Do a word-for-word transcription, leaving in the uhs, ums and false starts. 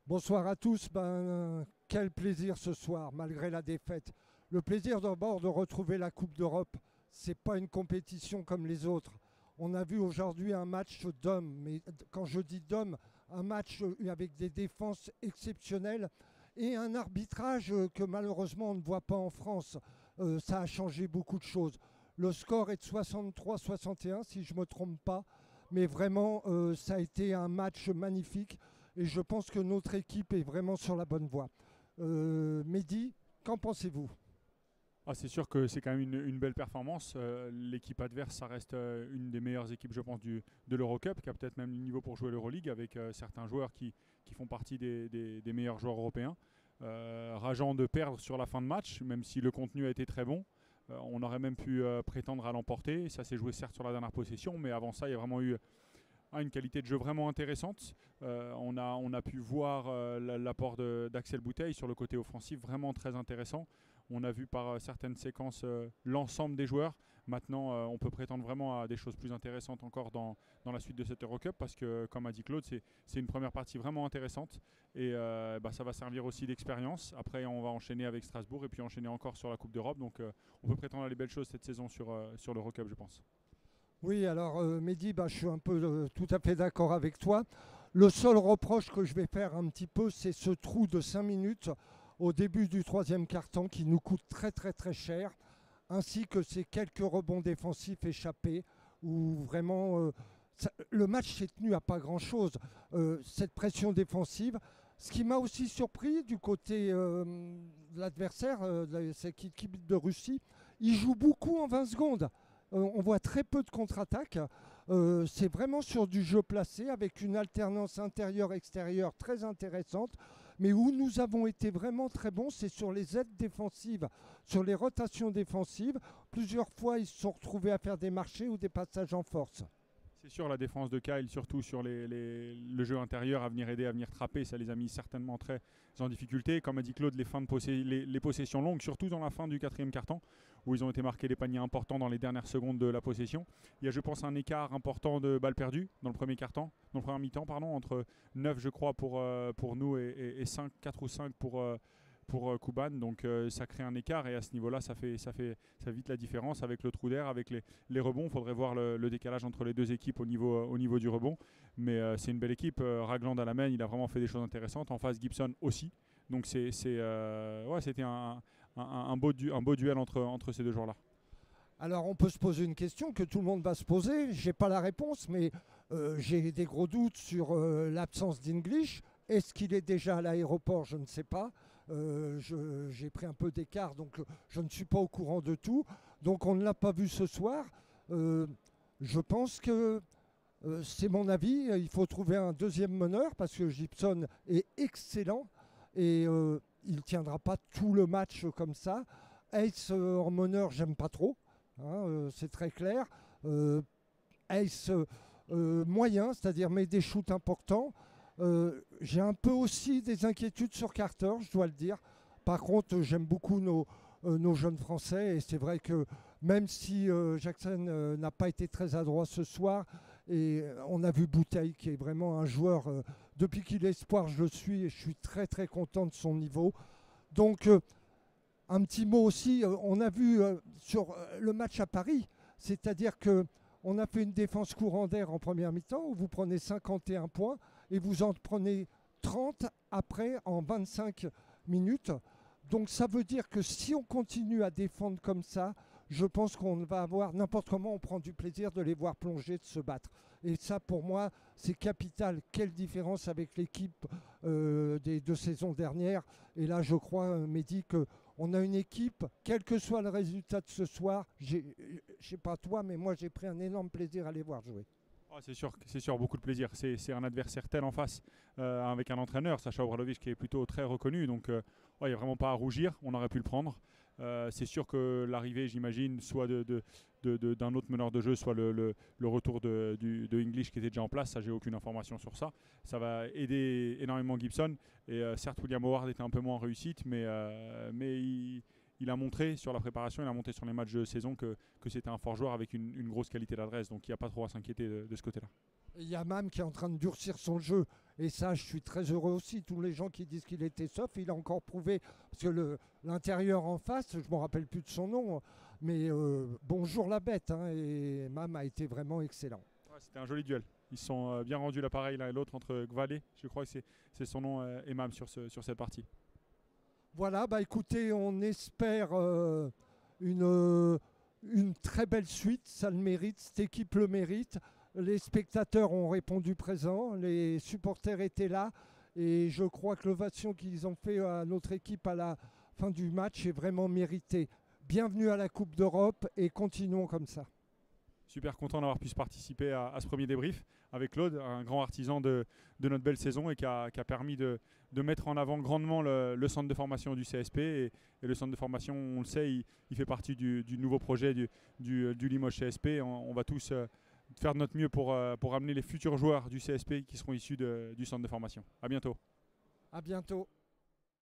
Bonsoir à tous. Ben, quel plaisir ce soir, malgré la défaite. Le plaisir d'abord de retrouver la Coupe d'Europe. C'est pas une compétition comme les autres. On a vu aujourd'hui un match d'hommes, mais quand je dis d'hommes, un match avec des défenses exceptionnelles et un arbitrage que malheureusement on ne voit pas en France. Euh, ça a changé beaucoup de choses. Le score est de soixante-trois à soixante et un, si je ne me trompe pas. Mais vraiment, euh, ça a été un match magnifique et je pense que notre équipe est vraiment sur la bonne voie. Euh, Mehdi, qu'en pensez-vous? Ah, c'est sûr que c'est quand même une, une belle performance. Euh, L'équipe adverse, ça reste euh, une des meilleures équipes, je pense, du, de l'Eurocup, qui a peut-être même le niveau pour jouer l'Euroleague, avec euh, certains joueurs qui, qui font partie des, des- des meilleurs joueurs européens. Euh, rageant de perdre sur la fin de match, même si le contenu a été très bon. Euh, on aurait même pu euh, prétendre à l'emporter. Ça s'est joué certes sur la dernière possession, mais avant ça, il y a vraiment eu a une qualité de jeu vraiment intéressante. Euh, on, a, on a pu voir euh, l'apport d'Axel Bouteille sur le côté offensif, vraiment très intéressant. On a vu par euh, certaines séquences euh, l'ensemble des joueurs. Maintenant, euh, on peut prétendre vraiment à des choses plus intéressantes encore dans, dans la suite de cette Eurocup parce que, comme a dit Claude, c'est une première partie vraiment intéressante et euh, bah, ça va servir aussi d'expérience. Après, on va enchaîner avec Strasbourg et puis enchaîner encore sur la Coupe d'Europe. Donc, euh, on peut prétendre à des belles choses cette saison sur, euh, sur l'Eurocup, je pense. Oui, alors euh, Mehdi, bah, je suis un peu euh, tout à fait d'accord avec toi. Le seul reproche que je vais faire un petit peu, c'est ce trou de cinq minutes au début du troisième quart-temps qui nous coûte très très très cher, ainsi que ces quelques rebonds défensifs échappés où vraiment euh, ça- le match s'est tenu à pas grand-chose. Euh, cette pression défensive, ce qui m'a aussi surpris du côté euh, de l'adversaire, euh, de cette équipe de Russie, il joue beaucoup en vingt secondes. Euh, on voit très peu de contre-attaques. Euh, c'est vraiment sur du jeu placé avec une alternance intérieure-extérieure très intéressante. Mais où nous avons été vraiment très bons, c'est sur les aides défensives, sur les rotations défensives. Plusieurs fois, ils se sont retrouvés à faire des marchés ou des passages en force. C'est sûr, la défense de Kyle, surtout sur les, les- le jeu intérieur, à venir aider, à venir trapper, ça les a mis certainement très en difficulté. Comme a dit Claude, les, fins de possé- les, les possessions longues, surtout dans la fin du quatrième quart-temps, où ils ont été marqués des paniers importants dans les dernières secondes de la possession. Il y a, je pense, un écart important de balles perdues dans le premier quart-temps, dans le premier mi-temps, pardon, entre neuf, je crois, pour, euh, pour nous et, et, et cinq, quatre ou cinq pour, euh, pour euh, Kuban. Donc euh, ça crée un écart et à ce niveau-là, ça fait, ça fait ça fait vite la différence avec le trou d'air, avec les, les rebonds. Il faudrait voir le, le décalage entre les deux équipes au niveau, euh, au niveau du rebond. Mais euh, c'est une belle équipe. Euh, Ragland à la main, il a vraiment fait des choses intéressantes. En face, Gibson aussi. Donc c'est, c'est, euh, ouais, c'était un, un, un beau du, un beau duel entre, entre ces deux joueurs-là. Alors on peut se poser une question que tout le monde va se poser. Je n'ai pas la réponse, mais euh, j'ai des gros doutes sur euh, l'absence d'English. Est-ce qu'il est déjà à l'aéroport? Je ne sais pas. Euh, je- j'ai pris un peu d'écart, donc euh, je ne suis pas au courant de tout. Donc on ne l'a pas vu ce soir. Euh, je pense que euh, c'est mon avis. Il faut trouver un deuxième meneur parce que Gibson est excellent et euh, il ne tiendra pas tout le match comme ça. Ace euh, en meneur, j'aime pas trop. Hein, euh, c'est très clair. Euh, Ace euh, euh, moyen, c'est-à-dire met des shoots importants. Euh, J'ai un peu aussi des inquiétudes sur Carter, je dois le dire. Par contre, j'aime beaucoup nos, euh, nos jeunes Français et c'est vrai que même si euh, Jackson euh, n'a pas été très adroit ce soir, et euh, on a vu Bouteille qui est vraiment un joueur, euh, depuis qu'il est espoir, je le suis et je suis très très content de son niveau. Donc euh, un petit mot aussi, euh, on a vu euh, sur euh, le match à Paris, c'est-à-dire que on a fait une défense courant d'air en première mi-temps où vous prenez cinquante et un points et vous en prenez trente après en vingt-cinq minutes. Donc ça veut dire que si on continue à défendre comme ça, je pense qu'on va avoir n'importe comment, on prend du plaisir de les voir plonger, de se battre. Et ça, pour moi, c'est capital. Quelle différence avec l'équipe euh, des deux saisons dernières. Et là, je crois, euh, Mehdi, qu'on a une équipe, quel que soit le résultat de ce soir, je ne sais pas toi, mais moi, j'ai pris un énorme plaisir à les voir jouer. Ah, c'est sûr, c'est sûr, beaucoup de plaisir. C'est c'est un adversaire tel en face euh, avec un entraîneur, Sacha Obradovic, qui est plutôt très reconnu. Donc, euh, ouais, il n'y a vraiment pas à rougir. On aurait pu le prendre. Euh, c'est sûr que l'arrivée, j'imagine, soit de, de- de- de- d'un autre meneur de jeu, soit le, le- le retour de, du- de English qui était déjà en place. Ça, j'ai aucune information sur ça. Ça va aider énormément Gibson. Et euh, certes, William Howard était un peu moins en réussite, mais, euh, mais il, il a montré sur la préparation, il a montré sur les matchs de saison que, que c'était un fort joueur avec une, une grosse qualité d'adresse. Donc, il n'y a pas trop à s'inquiéter de, de ce côté-là. Il y a Mam qui est en train de durcir son jeu. Et ça, je suis très heureux aussi. Tous les gens qui disent qu'il était soft, il a encore prouvé. Parce que l'intérieur en face, je ne me rappelle plus de son nom, mais euh, bonjour la bête. Hein, et Mam a été vraiment excellent. Ouais, c'était un joli duel. Ils se sont euh, bien rendus l'appareil l'un et l'autre entre Gvalé, je crois que c'est son nom, euh, et Mam sur, ce, sur cette partie. Voilà, bah écoutez, on espère euh, une, euh, une très belle suite. Ça le mérite, cette équipe le mérite. Les spectateurs ont répondu présent, les supporters étaient là et je crois que l'ovation qu'ils ont fait à notre équipe à la fin du match est vraiment méritée. Bienvenue à la Coupe d'Europe et continuons comme ça. Super content d'avoir pu participer à, à ce premier débrief avec Claude, un grand artisan de, de notre belle saison et qui a, qui a permis de, de mettre en avant grandement le, le centre de formation du C S P. Et, et le centre de formation, on le sait, il, il fait partie du, du nouveau projet du, du, du Limoges C S P. On, on va tous euh, faire de notre mieux pour, euh, pour amener les futurs joueurs du C S P qui seront issus de, du centre de formation. À bientôt. À bientôt.